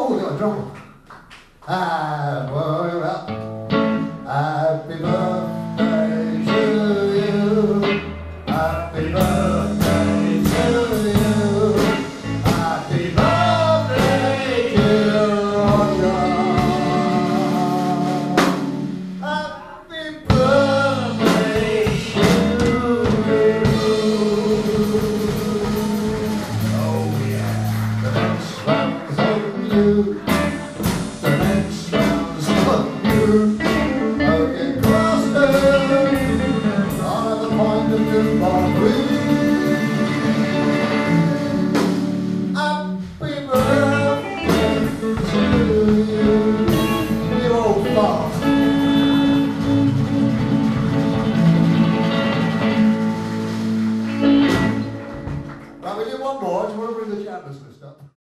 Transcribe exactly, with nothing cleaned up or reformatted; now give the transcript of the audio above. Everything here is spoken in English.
Oh, we got a drum. Ah, well, well, happy birthday to you. Happy birthday to you. Happy birthday, dear Roger. Happy birthday to you. Oh yeah, the next one's on you. The next one's on you. Okay, cluster on the point of your body. Happy birthday to you. You old fart. Right, we do one more. Do you want to bring the chapters list up?